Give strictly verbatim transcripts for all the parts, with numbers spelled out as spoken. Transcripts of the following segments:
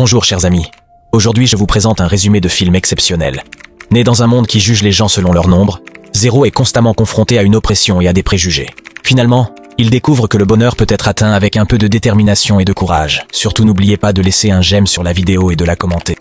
Bonjour chers amis, aujourd'hui je vous présente un résumé de film exceptionnel. Né dans un monde qui juge les gens selon leur nombre, Zero est constamment confronté à une oppression et à des préjugés. Finalement, il découvre que le bonheur peut être atteint avec un peu de détermination et de courage. Surtout n'oubliez pas de laisser un j'aime sur la vidéo et de la commenter.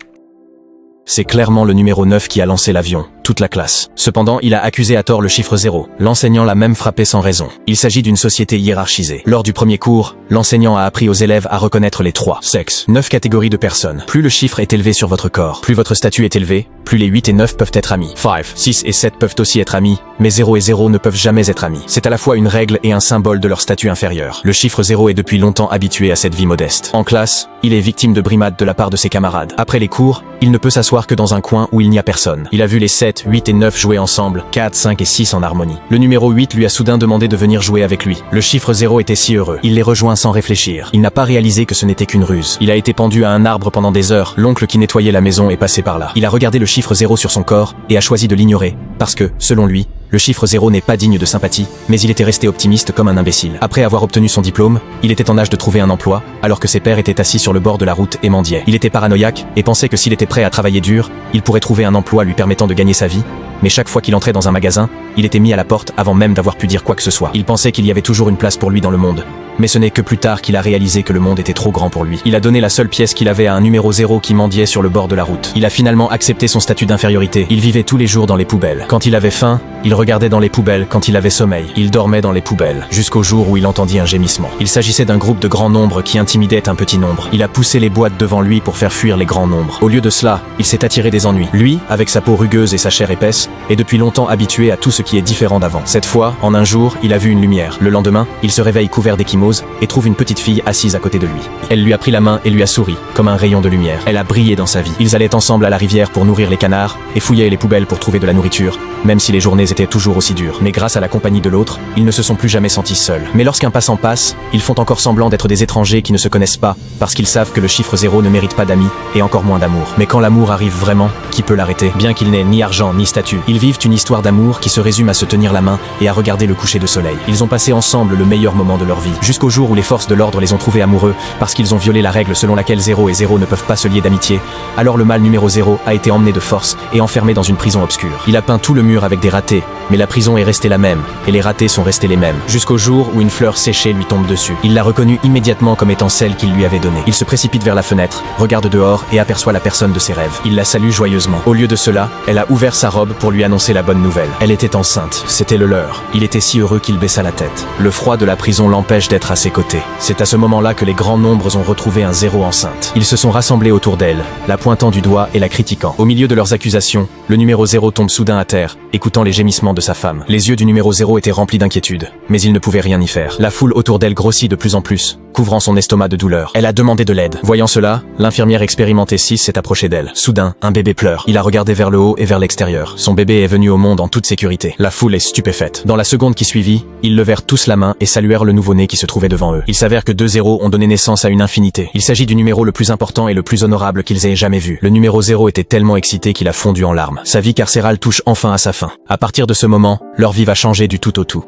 C'est clairement le numéro neuf qui a lancé l'avion, toute la classe. Cependant, il a accusé à tort le chiffre zéro. L'enseignant l'a même frappé sans raison. Il s'agit d'une société hiérarchisée. Lors du premier cours, l'enseignant a appris aux élèves à reconnaître les trois sexes, neuf catégories de personnes. Plus le chiffre est élevé sur votre corps, plus votre statut est élevé, plus les huit et neuf peuvent être amis. cinq, six et sept peuvent aussi être amis, mais zéro et zéro ne peuvent jamais être amis. C'est à la fois une règle et un symbole de leur statut inférieur. Le chiffre zéro est depuis longtemps habitué à cette vie modeste. En classe, il est victime de brimades de la part de ses camarades. Après les cours, il ne peut s'asseoir que dans un coin où il n'y a personne. Il a vu les sept, huit et neuf jouer ensemble, quatre, cinq et six en harmonie. Le numéro huit lui a soudain demandé de venir jouer avec lui. Le chiffre zéro était si heureux. Il les rejoint sans réfléchir. Il n'a pas réalisé que ce n'était qu'une ruse. Il a été pendu à un arbre pendant des heures. L'oncle qui nettoyait la maison est passé par là. Il a regardé le chiffre zéro sur son corps et a choisi de l'ignorer, parce que, selon lui, le chiffre zéro n'est pas digne de sympathie, mais il était resté optimiste comme un imbécile. Après avoir obtenu son diplôme, il était en âge de trouver un emploi, alors que ses pères étaient assis sur le bord de la route et mendiaient. Il était paranoïaque et pensait que s'il était prêt à travailler dur, il pourrait trouver un emploi lui permettant de gagner sa vie, mais chaque fois qu'il entrait dans un magasin, il était mis à la porte avant même d'avoir pu dire quoi que ce soit. Il pensait qu'il y avait toujours une place pour lui dans le monde. Mais ce n'est que plus tard qu'il a réalisé que le monde était trop grand pour lui. Il a donné la seule pièce qu'il avait à un numéro zéro qui mendiait sur le bord de la route. Il a finalement accepté son statut d'infériorité. Il vivait tous les jours dans les poubelles. Quand il avait faim, il regardait dans les poubelles. Quand il avait sommeil, il dormait dans les poubelles. Jusqu'au jour où il entendit un gémissement. Il s'agissait d'un groupe de grand nombre qui intimidait un petit nombre. Il a poussé les boîtes devant lui pour faire fuir les grands nombres. Au lieu de cela, il s'est attiré des ennuis. Lui, avec sa peau rugueuse et sa chair épaisse, est depuis longtemps habitué à tout ce qui est différent d'avant. Cette fois, en un jour, il a vu une lumière. Le lendemain, il se réveille couvert d'échymose et trouve une petite fille assise à côté de lui. Elle lui a pris la main et lui a souri, comme un rayon de lumière. Elle a brillé dans sa vie. Ils allaient ensemble à la rivière pour nourrir les canards et fouillaient les poubelles pour trouver de la nourriture, même si les journées étaient toujours aussi dures. Mais grâce à la compagnie de l'autre, ils ne se sont plus jamais sentis seuls. Mais lorsqu'un passant passe, ils font encore semblant d'être des étrangers qui ne se connaissent pas, parce qu'ils savent que le chiffre zéro ne mérite pas d'amis, et encore moins d'amour. Mais quand l'amour arrive vraiment, qui peut l'arrêter? Bien qu'il n'ait ni argent ni statut, ils vivent une histoire d'amour qui se résume à se tenir la main et à regarder le coucher de soleil. Ils ont passé ensemble le meilleur moment de leur vie, jusqu'au jour où les forces de l'ordre les ont trouvés amoureux, parce qu'ils ont violé la règle selon laquelle zéro et zéro ne peuvent pas se lier d'amitié. Alors le mâle numéro zéro a été emmené de force et enfermé dans une prison obscure. Il a peint tout le mur avec des ratés, mais la prison est restée la même, et les ratés sont restés les mêmes, jusqu'au jour où une fleur séchée lui tombe dessus. Il l'a reconnue immédiatement comme étant celle qu'il lui avait donnée. Il se précipite vers la fenêtre, regarde dehors et aperçoit la personne de ses rêves. Il la salue joyeusement. Au lieu de cela, elle a ouvert sa robe pour lui annoncer la bonne nouvelle. Elle était enceinte, c'était le leur. Il était si heureux qu'il baissa la tête. Le froid de la prison l'empêche d'être à ses côtés. C'est à ce moment-là que les grands nombres ont retrouvé un zéro enceinte. Ils se sont rassemblés autour d'elle, la pointant du doigt et la critiquant. Au milieu de leurs accusations, le numéro zéro tombe soudain à terre, écoutant les gémissements de sa femme. Les yeux du numéro zéro étaient remplis d'inquiétude, mais il ne pouvait rien y faire. La foule autour d'elle grossit de plus en plus, couvrant son estomac de douleur. Elle a demandé de l'aide. Voyant cela, l'infirmière expérimentée six s'est approchée d'elle. Soudain, un bébé pleure. Il a regardé vers le haut et vers l'extérieur. Son bébé est venu au monde en toute sécurité. La foule est stupéfaite. Dans la seconde qui suivit, ils levèrent tous la main et saluèrent le nouveau-né qui se trouvait devant eux. Il s'avère que deux zéros ont donné naissance à une infinité. Il s'agit du numéro le plus important et le plus honorable qu'ils aient jamais vu. Le numéro zéro était tellement excité qu'il a fondu en larmes. Sa vie carcérale touche enfin à sa fin. À partir de ce moment, leur vie va changer du tout au tout.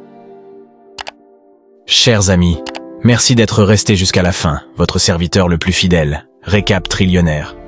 Chers amis, merci d'être restés jusqu'à la fin, votre serviteur le plus fidèle, Récap Trillionnaire.